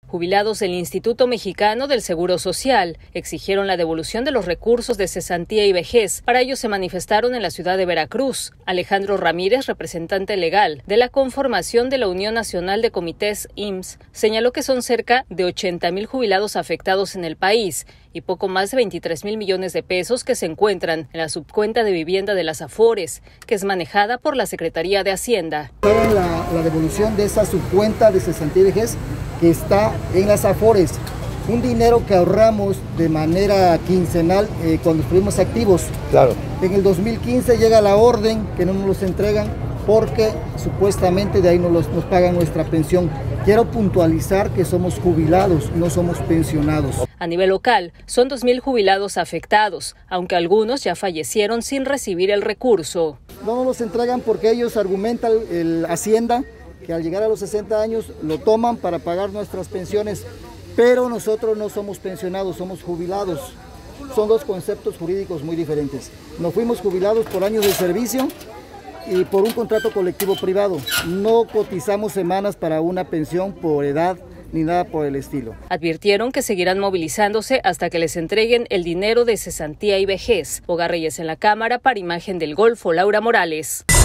Jubilados del Instituto Mexicano del Seguro Social exigieron la devolución de los recursos de cesantía y vejez. Para ello se manifestaron en la ciudad de Veracruz. Alejandro Ramírez, representante legal de la conformación de la Unión Nacional de Comités IMSS, señaló que son cerca de 80,000 jubilados afectados en el país y poco más de 23,000 millones de pesos que se encuentran en la subcuenta de vivienda de las Afores, que es manejada por la Secretaría de Hacienda. La devolución de esa subcuenta de cesantía y vejez que está en las Afores, un dinero que ahorramos de manera quincenal cuando estuvimos activos. Claro. En el 2015 llega la orden que no nos los entregan porque supuestamente de ahí nos pagan nuestra pensión. Quiero puntualizar que somos jubilados, no somos pensionados. A nivel local, son 2,000 jubilados afectados, aunque algunos ya fallecieron sin recibir el recurso. No nos los entregan porque ellos argumentan Hacienda que al llegar a los 60 años lo toman para pagar nuestras pensiones, pero nosotros no somos pensionados, somos jubilados. Son dos conceptos jurídicos muy diferentes. Nos fuimos jubilados por años de servicio y por un contrato colectivo privado. No cotizamos semanas para una pensión por edad ni nada por el estilo. Advirtieron que seguirán movilizándose hasta que les entreguen el dinero de cesantía y vejez. Hogar Reyes en la Cámara, para Imagen del Golfo, Laura Morales.